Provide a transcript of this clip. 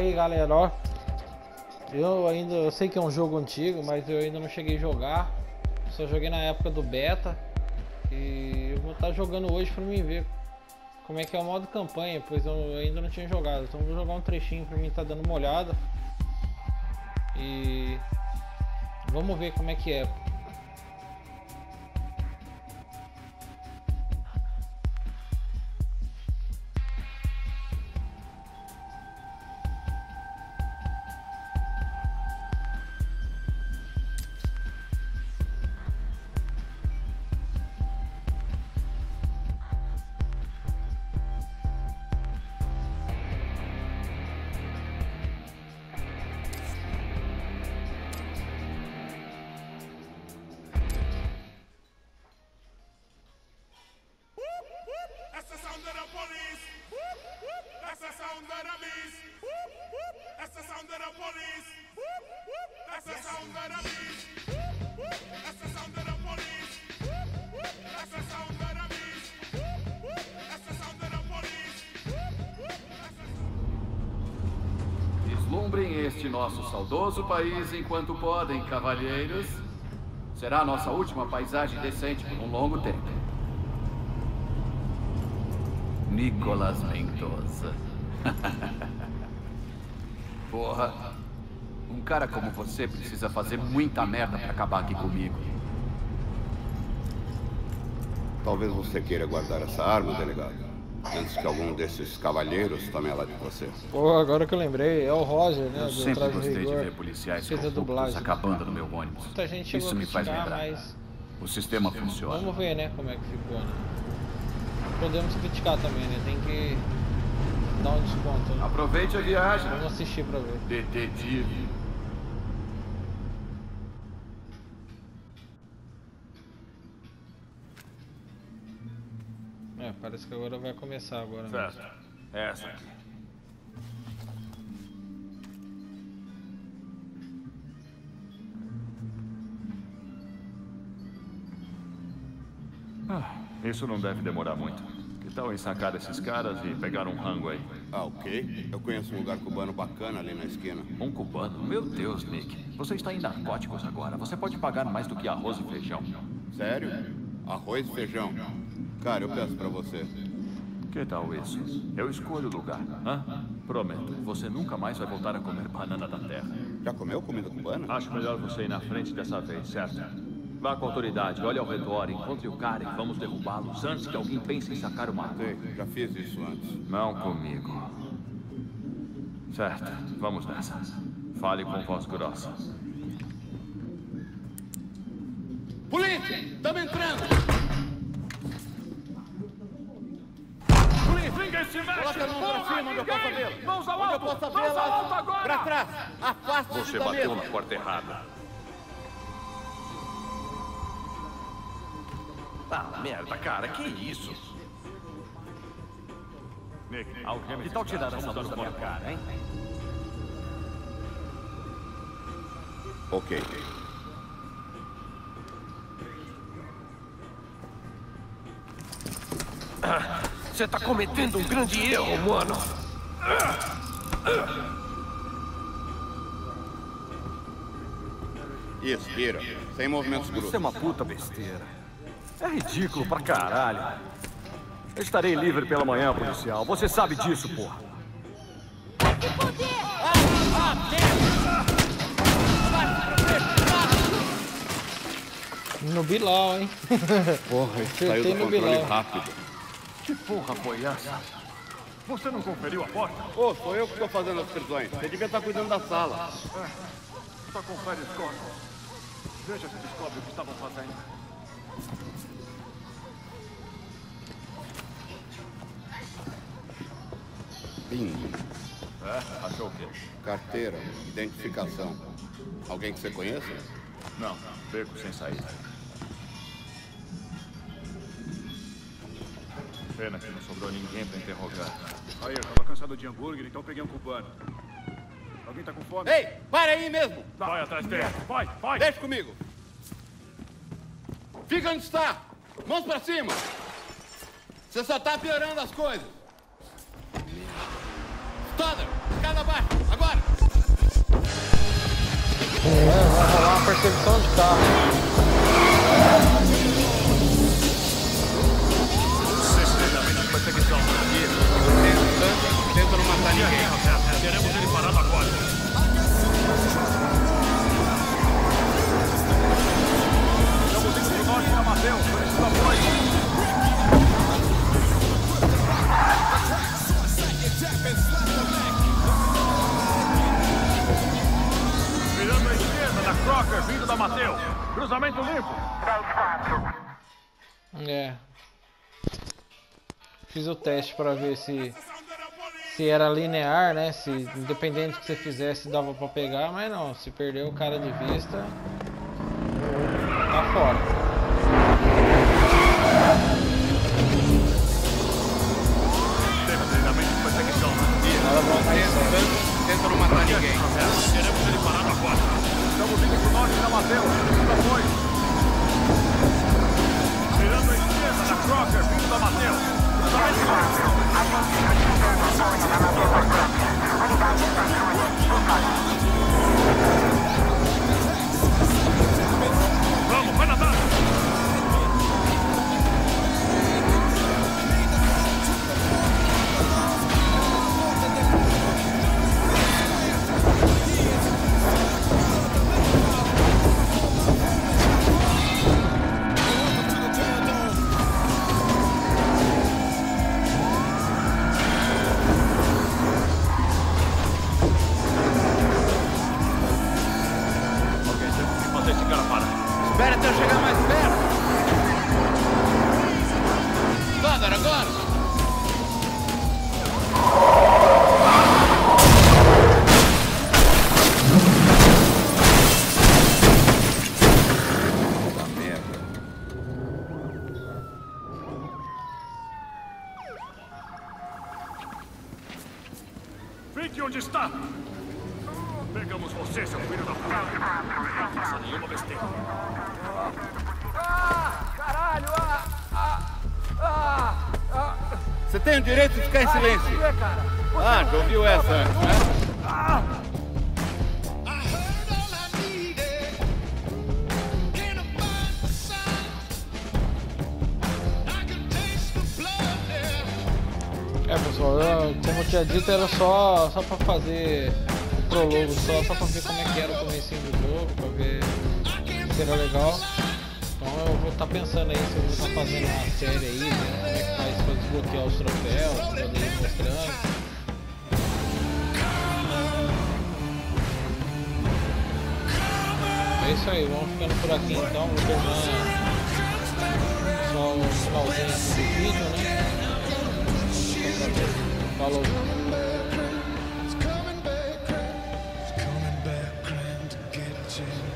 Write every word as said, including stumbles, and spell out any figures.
aí, galera, ó. Eu ainda, eu sei que é um jogo antigo, mas eu ainda não cheguei a jogar. Só joguei na época do beta. E eu vou estar jogando hoje pra mim ver como é que é o modo campanha, pois eu ainda não tinha jogado. Então vou jogar um trechinho pra mim estar dando uma olhada. E vamos ver como é que é. Vislumbrem este nosso saudoso país enquanto podem, cavalheiros. Será a nossa última paisagem decente por um longo tempo. Nicolas Mendoza. Porra. Um cara como você precisa fazer muita merda pra acabar aqui comigo. Talvez você queira guardar essa arma, delegado, antes que algum desses cavalheiros tome ela de você. Pô, agora que eu lembrei, é o Roger, né? Eu do sempre Traje gostei Rigor. de ver policiais Fez a corruptos dublagem. acabando no meu ônibus. Muita gente chegou Isso a me faz criticar, lembrar. mas O sistema funciona. vamos ver, né, como é que ficou, né? Podemos criticar também, né? Tem que dar um desconto, né? Aproveite a viagem. Vamos assistir pra ver. Detetive. É, parece que agora vai começar agora. Certo. Mesmo. Essa aqui. Ah, isso não deve demorar muito. Que tal ensacar esses caras e pegar um rango aí? Ah, ok. Eu conheço um lugar cubano bacana ali na esquina. Um cubano? Meu Deus, Nick. Você está em narcóticos agora. Você pode pagar mais do que arroz e feijão. Sério? Arroz e feijão? Cara, eu peço pra você. Que tal isso? Eu escolho o lugar. Hã? Prometo, você nunca mais vai voltar a comer banana da terra. Já comeu comida cubana? Acho melhor você ir na frente dessa vez, certo? Vá com a autoridade, olhe ao redor, encontre o cara e vamos derrubá-los antes que alguém pense em sacar uma arma. Sei, já fiz isso antes. Não comigo. Certo, vamos nessa. Fale com voz grossa. Polícia! Estamos entrando! Ninguém se mexe! Coloca a mão pra cima, onde eu possa vê-la. Mãos ao Onde eu alto! possa Mãos ao vê-la. alto agora! Pra trás! Afaste-se Você da bateu mesa. na porta errada. Ah, merda, cara, que isso? Nick, que tal tirar essa luz da minha cara, hein? Ok. Você tá cometendo um grande erro, mano. Isso, vira. Sem movimentos bruscos. Isso é uma puta besteira. É ridículo pra caralho. Eu estarei livre pela manhã, policial. Você sabe disso, porra. Se fuder! No Bilal, hein? Porra, isso saiu Acertei do no controle Bilal. rápido. Que porra foi essa? Você não conferiu a porta? Ô, sou eu que estou fazendo as prisões. Você devia estar cuidando da sala. Só confere os corpos. Veja se descobre o que estavam fazendo. Bingo. É? Achou o quê? Carteira, identificação. Alguém que você conheça? Não, beco sem saída. Pena que não sobrou ninguém pra interrogar. Aí, eu tava cansado de hambúrguer, então peguei um cubano. Alguém tá com fome? Ei, para aí mesmo! Vai atrás dele! Vai, vai! Deixa comigo! Fica onde está! Mãos pra cima! Você só tá piorando as coisas! Stoddard, escada abaixo! Agora! É, vai rolar uma perseguição de carro. Perseguição. Tenta não matar ninguém. Queremos ele parado agora. Estamos indo pro norte na Mateus. Preciso apoio. Virando à esquerda da Crocker, vindo da Mateus. Cruzamento limpo. É. Fiz o teste para ver se se era linear, né? Se independente do que você fizesse dava para pegar, mas não. Se perdeu o cara de vista, tá fora. Teve treinamento de perseguição. Tenta não matar ninguém. Queremos ele parado agora. Estamos indo pro norte da Mateus. Preciso apoio. Virando à esquerda da Crocker, vindo da Mateus. Vamos, vai nadar! Espera até eu chegar mais perto. Agora, agora. Puta merda. Fique onde está! Pegamos você, seu filho da puta! Não faça nenhuma besteira! Você tem o direito de ficar em silêncio. Ah, já ouviu essa antes, né? É, pessoal, eu, como eu tinha dito, era só, só pra fazer o prologo, só, só pra ver como é que era o comecinho do jogo, pra ver se era legal. Então eu vou estar tá pensando aí se eu vou estar tá fazendo uma série aí, né, como é que faz pra desbloquear os troféus, pra poder ir mostrando. É isso aí, vamos ficando por aqui então, vou terminar só o finalzinho do vídeo, né? Falou. It's coming back round to get you.